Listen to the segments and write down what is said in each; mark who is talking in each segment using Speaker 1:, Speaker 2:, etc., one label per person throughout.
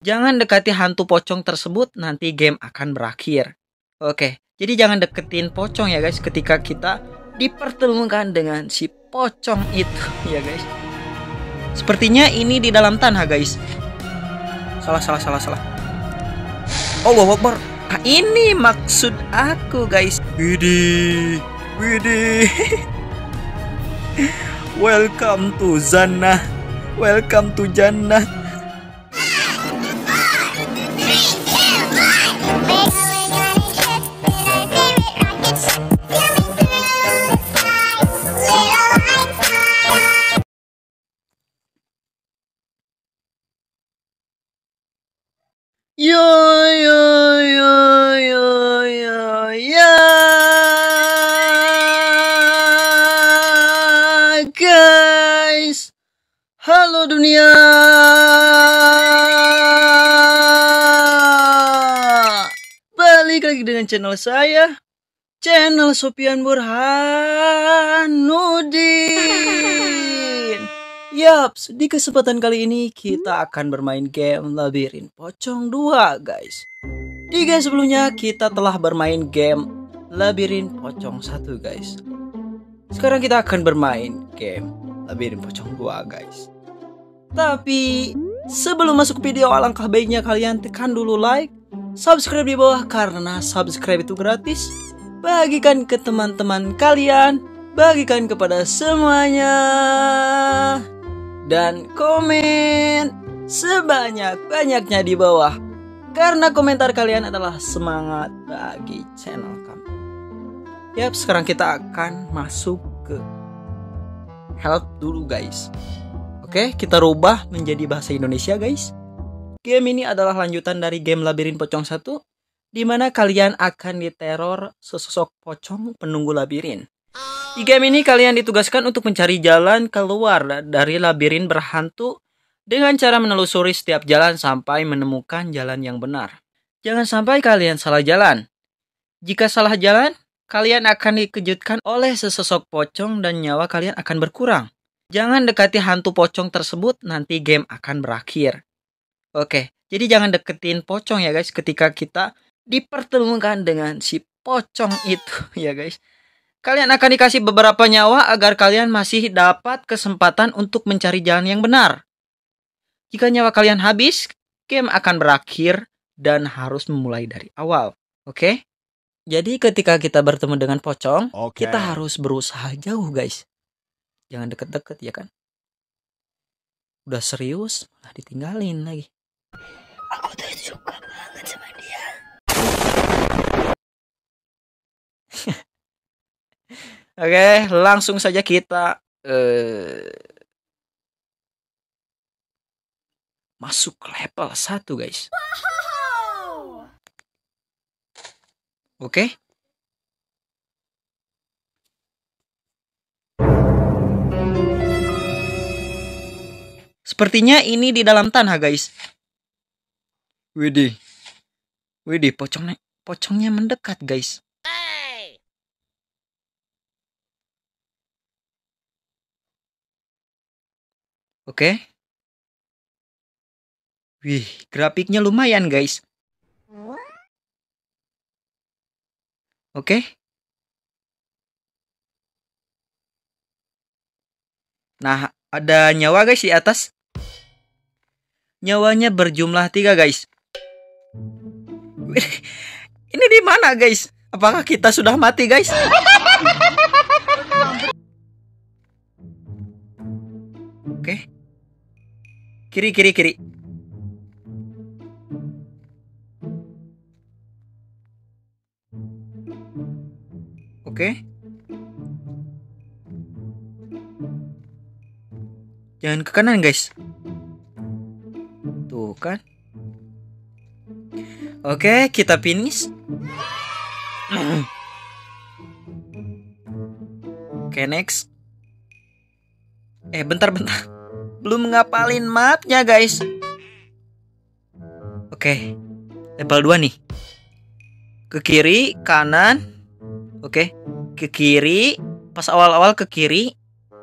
Speaker 1: Jangan dekati hantu pocong tersebut, nanti game akan berakhir. Oke, jadi jangan deketin pocong ya guys ketika kita dipertemukan dengan si pocong itu ya guys. Sepertinya ini di dalam tanah guys. Salah. Allahu Akbar. Nah, ini maksud aku guys. Widih. Welcome to Jannah. Welcome to Jannah. Yo guys, halo dunia. Balik lagi dengan channel saya, channel Sofyan Burhanuddin. Yaps, di kesempatan kali ini kita akan bermain game Labirin Pocong 2 guys. Di game sebelumnya kita telah bermain game Labirin Pocong 1 guys. Sekarang kita akan bermain game Labirin Pocong 2 guys. Tapi sebelum masuk ke video, alangkah baiknya kalian tekan dulu like, subscribe di bawah karena subscribe itu gratis. Bagikan ke teman-teman kalian, bagikan kepada semuanya. Dan komen sebanyak-banyaknya di bawah, karena komentar kalian adalah semangat bagi channel kami. Yap, sekarang kita akan masuk ke help dulu guys. Oke, kita rubah menjadi bahasa Indonesia guys. Game ini adalah lanjutan dari game Labirin Pocong 1, di mana kalian akan diteror sesosok pocong penunggu labirin. Di game ini kalian ditugaskan untuk mencari jalan keluar dari labirin berhantu dengan cara menelusuri setiap jalan sampai menemukan jalan yang benar. Jangan sampai kalian salah jalan. Jika salah jalan, kalian akan dikejutkan oleh sesosok pocong dan nyawa kalian akan berkurang. Jangan dekati hantu pocong tersebut, nanti game akan berakhir. Oke, jadi jangan deketin pocong ya guys ketika kita dipertemukan dengan si pocong itu ya guys. Kalian akan dikasih beberapa nyawa agar kalian masih dapat kesempatan untuk mencari jalan yang benar. Jika nyawa kalian habis, game akan berakhir dan harus memulai dari awal. Oke? Jadi ketika kita bertemu dengan pocong, kita harus berusaha jauh guys. Jangan deket-deket ya kan. Udah serius, malah ditinggalin lagi. Aku tuh suka banget sama dia. Oke, langsung saja kita masuk ke level 1 guys. Oke. Sepertinya ini di dalam tanah guys. Widih, pocongnya mendekat guys. Oke. Wih, grafiknya lumayan guys. Oke. Nah, ada nyawa guys di atas. Nyawanya berjumlah 3 guys. Ini di mana guys? Apakah kita sudah mati guys? Oke. Kiri. Oke. Jangan ke kanan guys. Tuh kan. Oke, kita finish. Oke, next. Bentar. Belum ngapalin mapnya guys. Oke, level 2 nih. Ke kiri, kanan. Oke, ke kiri. Pas awal-awal ke kiri.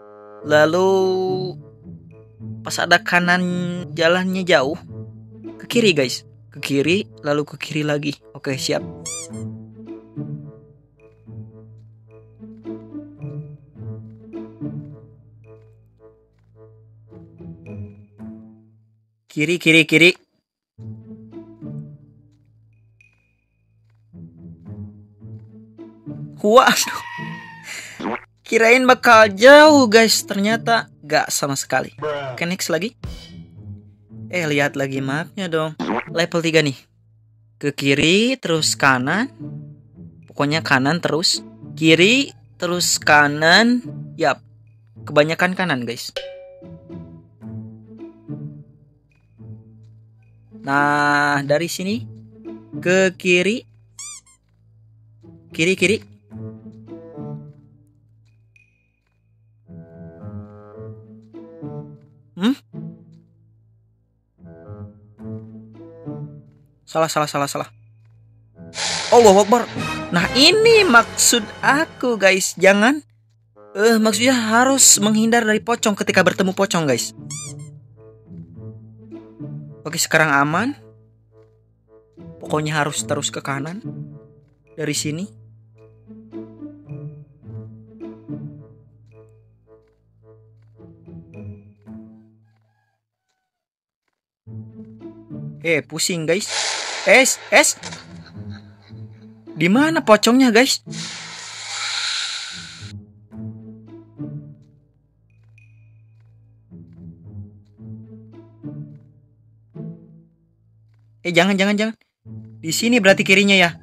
Speaker 1: Lalu pas ada kanan jalannya jauh, ke kiri guys. Ke kiri, lalu ke kiri lagi. Oke, siap. Kiri, kiri, kiri. Waduh. Kirain bakal jauh guys, ternyata gak sama sekali. Oke, next lagi. Lihat lagi mapnya dong. Level 3 nih. Ke kiri, terus kanan. Pokoknya kanan terus. Kiri, terus kanan. Yap, kebanyakan kanan guys. Nah, dari sini ke kiri. Kiri, kiri. Salah. Allahu Akbar. Nah, ini maksud aku guys. Jangan maksudnya harus menghindar dari pocong ketika bertemu pocong guys. Oke, sekarang aman. Pokoknya harus terus ke kanan. Dari sini. Pusing guys. Di mana pocongnya guys? Jangan. Di sini berarti kirinya ya.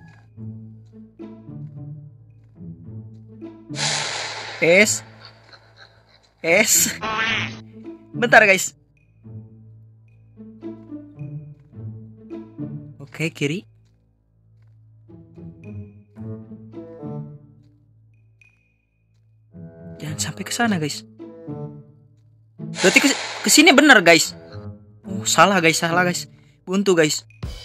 Speaker 1: Bentar guys. Oke, kiri. Jangan sampai ke sana guys. Berarti ke sini benar guys. Oh, salah guys. Buntu guys.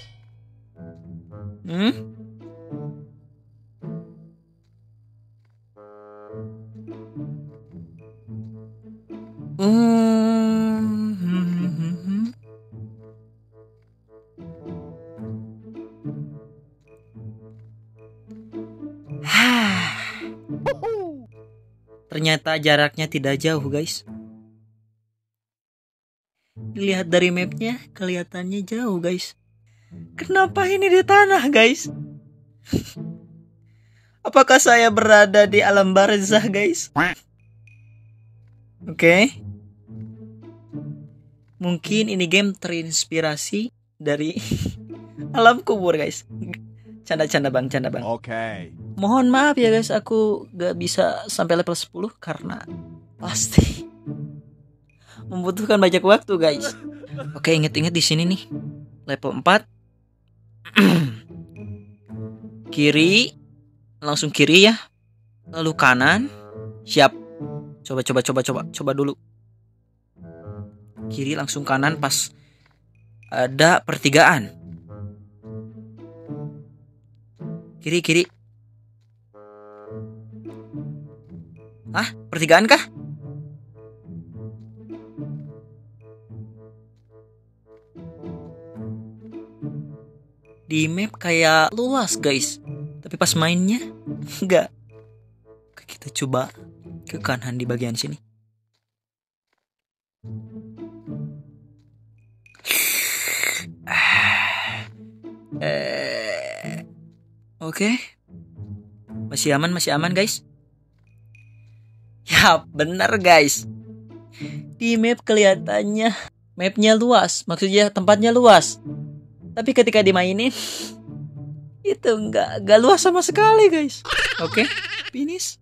Speaker 1: Ternyata jaraknya tidak jauh guys. Dilihat dari mapnya kelihatannya jauh guys. Kenapa ini di tanah guys? Apakah saya berada di alam barzah guys? Oke. Mungkin ini game terinspirasi dari alam kubur guys. Canda bang.
Speaker 2: Oke.
Speaker 1: Mohon maaf ya guys, aku gak bisa sampai level 10 karena pasti membutuhkan banyak waktu guys. Oke, inget di sini nih. Level 4. Kiri. Langsung kiri ya. Lalu kanan. Siap. Coba dulu. Kiri langsung kanan pas ada pertigaan. Kiri. Pertigaan kah? Di map kayak luas guys, tapi pas mainnya enggak. Kita coba ke kanan di bagian sini. Oke. Masih aman guys. Ya benar guys. Di map kelihatannya mapnya luas, maksudnya tempatnya luas. Tapi ketika dimainin itu enggak luas sama sekali guys. Oke, finish.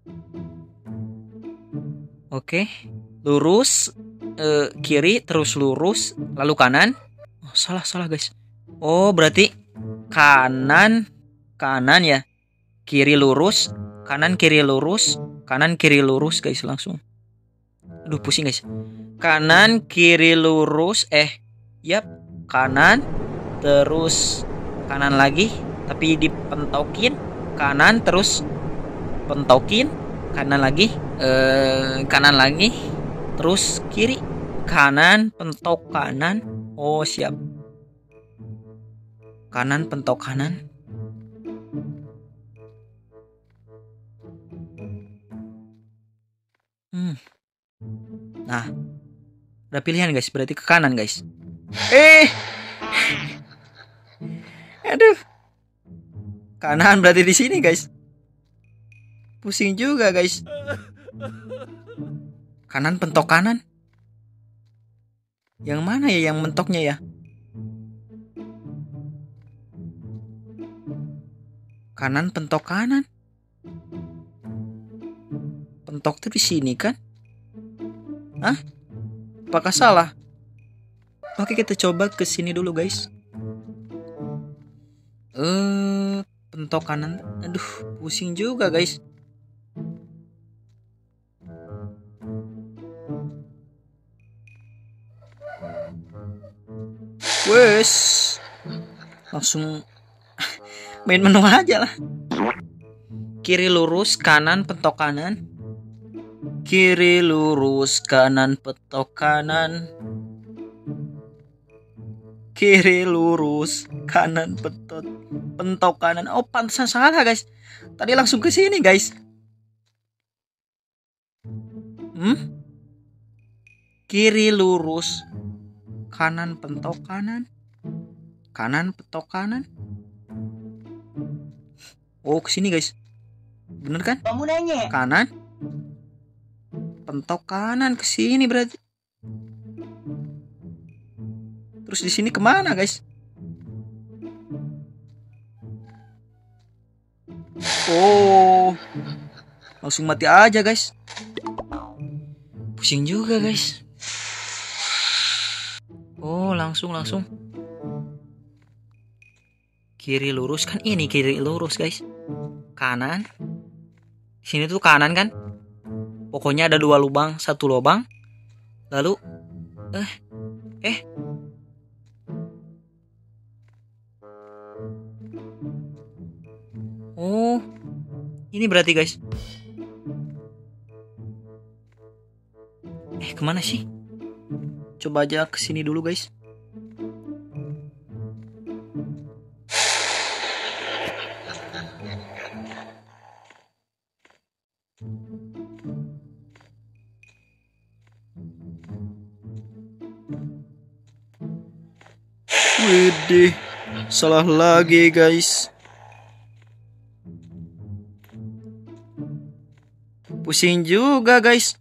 Speaker 1: Oke, lurus kiri terus lurus lalu kanan. Oh, salah guys. Oh, berarti kanan ya. Kiri lurus, kanan kiri lurus guys langsung. Aduh pusing guys. Kanan kiri lurus yap, kanan terus kanan lagi tapi dipentokin, kanan terus pentokin, kanan lagi terus kiri, kanan pentok kanan. Oh siap. Kanan, pentok kanan. Nah, ada pilihan guys, berarti ke kanan guys. Aduh. Kanan berarti di sini guys. Pusing juga guys. Kanan, pentok kanan. Yang mana ya yang mentoknya ya? Kanan, pentok kanan. Pentok tuh di sini kan? Hah? Apakah salah? Oke, kita coba ke sini dulu guys. Pentok kanan. Aduh, pusing juga guys. Wes, langsung main menu aja lah. Kiri lurus, kanan pentok kanan. Kiri lurus, kanan pentok kanan. Kiri lurus, kanan pentok kanan. Oh, pantesan salah guys. Tadi langsung ke sini guys. Kiri lurus, kanan pentok kanan. Kanan pentok kanan. Oh, ke sini guys. Bener kan?
Speaker 2: Kamu nanya.
Speaker 1: Kanan. Pentok kanan ke sini berarti. Terus di sini kemana guys? Oh, langsung mati aja guys. Pusing juga guys. Oh, langsung. Kiri lurus kan, ini kiri lurus guys. Kanan. Sini tuh kanan kan? Pokoknya ada 2 lubang, 1 lubang. Lalu Oh, ini berarti guys. Kemana sih? Coba aja ke sini dulu guys. Widih, salah lagi guys. Pusing juga guys.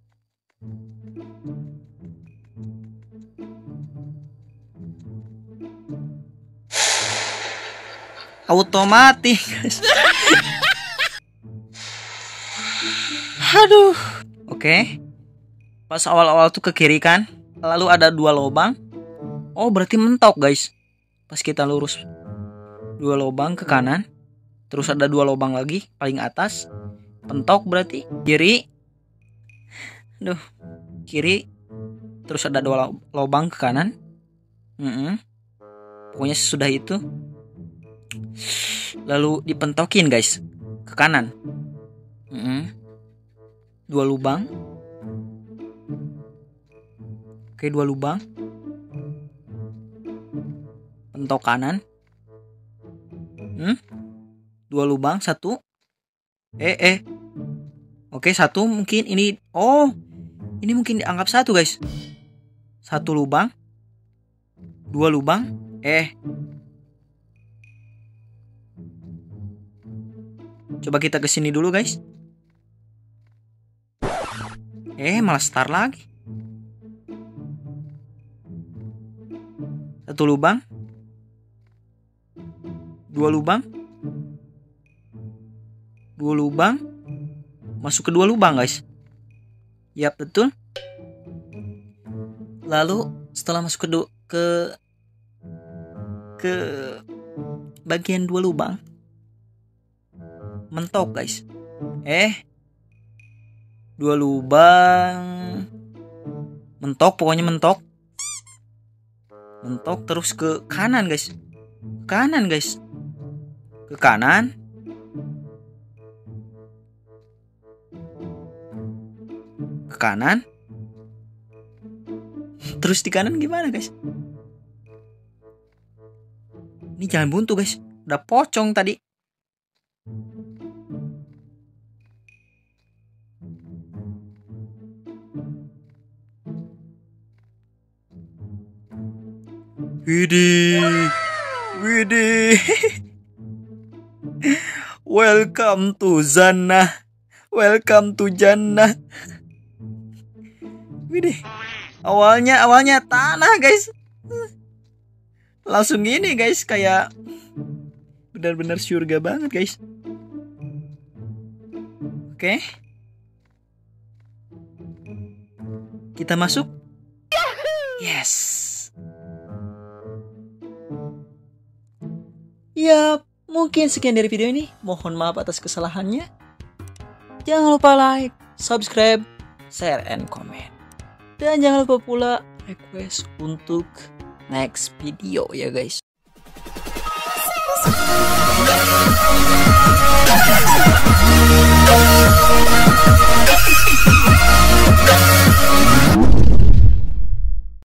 Speaker 1: Otomatis guys. Aduh. Oke. Pas awal-awal tuh ke kiri kan. Lalu ada 2 lubang. Oh, berarti mentok guys. Pas kita lurus 2 lubang ke kanan. Terus ada 2 lubang lagi paling atas. Pentok berarti kiri. Duh, kiri. Terus ada 2 lubang ke kanan. Pokoknya sesudah itu lalu dipentokin guys ke kanan. 2 lubang. Oke, 2 lubang. Pentok kanan. 2 lubang, 1. Oke, 1 mungkin ini. Oh, ini mungkin dianggap 1 guys. 1 lubang. 2 lubang. Coba kita ke sini dulu guys. Malah start lagi. 1 lubang. 2 lubang. 2 lubang. Masuk ke 2 lubang guys. Yap, betul. Lalu setelah masuk ke bagian 2 lubang, mentok guys. 2 lubang. Mentok, pokoknya mentok. Mentok terus ke kanan guys. Kanan guys. Ke kanan. Ke kanan. Terus di kanan gimana guys? Ini jangan buntu guys. Udah pocong tadi. Widih. Widih. Welcome to Jannah. Welcome to Jannah. Widih. Awalnya tanah guys. Langsung gini guys, kayak benar-benar surga banget guys. Oke. Kita masuk. Yes. Ya, mungkin sekian dari video ini. Mohon maaf atas kesalahannya. Jangan lupa like, subscribe, share, and comment. Dan jangan lupa pula request untuk next video ya guys.